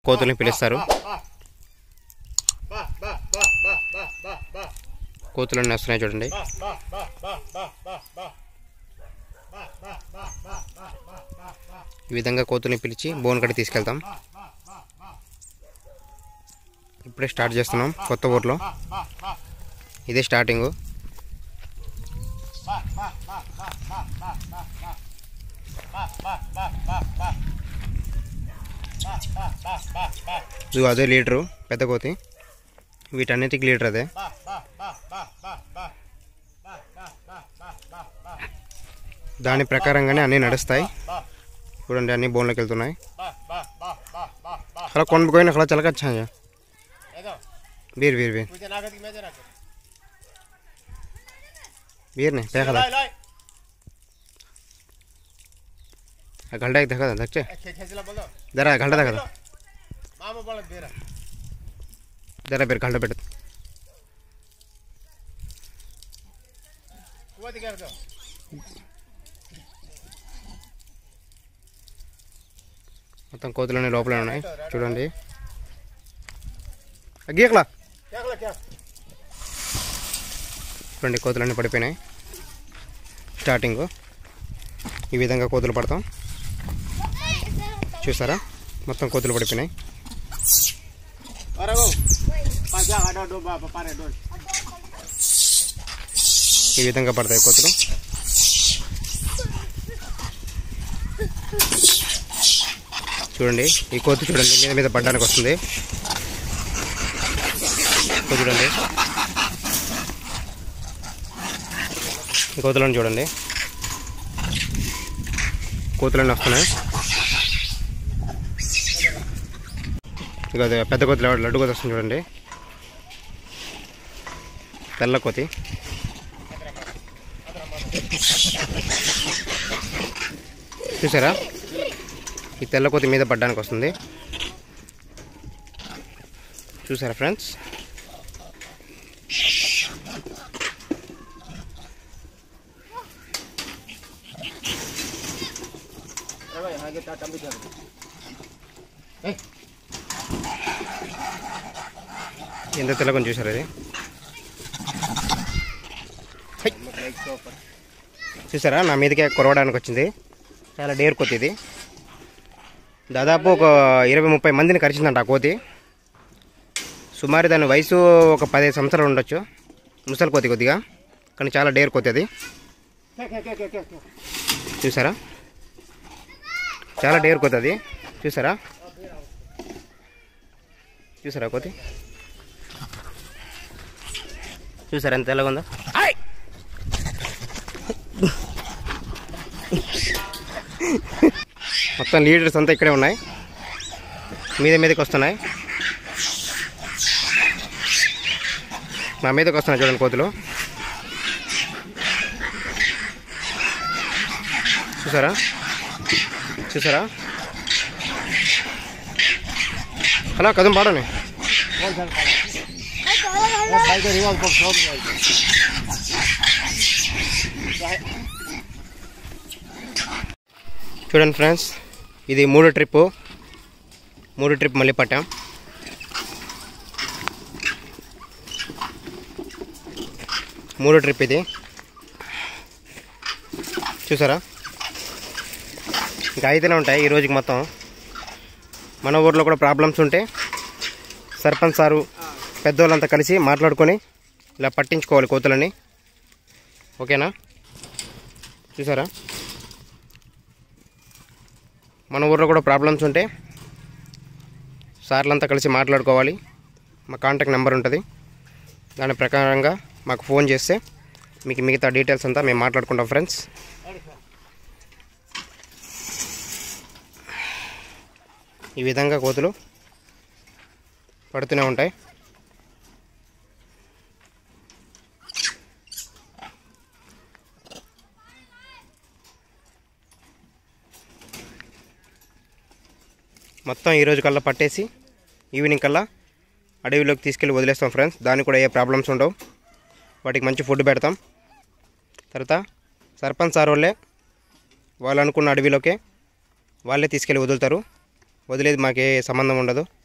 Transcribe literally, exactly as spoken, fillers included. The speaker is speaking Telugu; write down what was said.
కోతుల్ని పిలుస్తారు. కోతులన్నీ వస్తున్నాయి చూడండి. ఈ విధంగా కోతుల్ని పిలిచి బోన్ కడి తీసుకెళ్తాం. ఇప్పుడే స్టార్ట్ చేస్తున్నాం కొత్త ఊర్లో. ఇదే స్టార్టింగు. ఇది అదే లీటరు పెద్ద కోతి, వీటన్నిటికి లీటర్ అదే. దాని ప్రకారంగానే అన్నీ నడుస్తాయి చూడండి. అన్ని బోన్లోకి వెళ్తున్నాయి. అలా కొండపోయిన అలా చలకచ్చా వీర్ వీర్ వీర్ వీర్ नहीं पैखा घंटा एक देखा था देखते जरा घंटा देखा था जरा फिर घंटा పెట్టు మొత్తం కోతులన్నీ లోపలే ఉన్నాయి చూడండి. గీకలా చూడండి కోతులన్నీ పడిపోయినాయి. స్టార్టింగ్ ఈ విధంగా కోతులు పడతాం చూసారా. మొత్తం కోతులు పడిపోయినాయి. ఈ విధంగా పడతాయి కోతులు. చూడండి ఈ కోతి చూడండి మీద మీద పడడానికి వస్తుంది. చూడండి ఈ కోతులను చూడండి. కోతులన్నీ వస్తున్నాయి. ఇక పెద్ద కోతులు లడ్డు కోతి వస్తుంది చూడండి. తెల్ల కోతి చూసారా. ఈ తెల్ల కోతి మీద పడ్డానికి వస్తుంది చూసారా ఫ్రెండ్స్. ఎంత తెల్లకొని చూసారు అది చూసారా. నా మీదకే కొరవడానికి వచ్చింది. చాలా డేర్ కోతి ఇది. దాదాపు ఒక ఇరవై ముప్పై మందిని కరిచిందంట ఆ కోతి. సుమారు దాని వయసు ఒక పదిహేను సంవత్సరాలు ఉండొచ్చు. ముసలి కోతి కొద్దిగా, కానీ చాలా డేర్ కోతి అది చూసారా. చాలా డేర్ కోతి అది చూసారా. చూసారా కోతి చూసారా ఎంత తెల్లగా ఉందో. మొత్తం లీడర్స్ అంతా ఇక్కడే ఉన్నాయి. మీద మీదకి వస్తున్నాయి. నా మీదకి వస్తున్నాయి చూడండి కోతులు చూసారా. చూసారా అలా కదం పాడని చూడండి ఫ్రెండ్స్. ఇది మూడో ట్రిప్పు. మూడో ట్రిప్ మళ్ళీ పట్టాం. మూడో ట్రిప్ ఇది చూసారా. ఇంకా అయితేనే ఉంటాయి ఈ రోజుకి మొత్తం. మన ఊర్లో కూడా ప్రాబ్లమ్స్ ఉంటే సర్పంచ్ సారు పెద్దోళ్ళంతా కలిసి మాట్లాడుకొని ఇలా పట్టించుకోవాలి కోతులని. ఓకేనా. చూసారా మన ఊర్లో కూడా ప్రాబ్లమ్స్ ఉంటే సార్లంతా కలిసి మాట్లాడుకోవాలి. మా కాంటాక్ట్ నెంబర్ ఉంటుంది. దాని ప్రకారంగా మాకు ఫోన్ చేస్తే మీకు మిగతా డీటెయిల్స్ అంతా మేము మాట్లాడుకుంటాం ఫ్రెండ్స్. ఈ విధంగా కోతులు పడుతూనే ఉంటాయి. మొత్తం ఈరోజు కల్లా పట్టేసి ఈవినింగ్ కల్లా అడవిలోకి తీసుకెళ్ళి వదిలేస్తాం ఫ్రెండ్స్. దానికి కూడా ఏ ప్రాబ్లమ్స్ ఉండవు. వాటికి మంచి ఫుడ్ పెడతాం. తర్వాత సర్పంచ్ సార్ వాళ్ళే వాళ్ళు అనుకున్న అడవిలోకే వాళ్ళే తీసుకెళ్ళి వదులుతారు. వదిలేదు మాకే సంబంధం ఉండదు.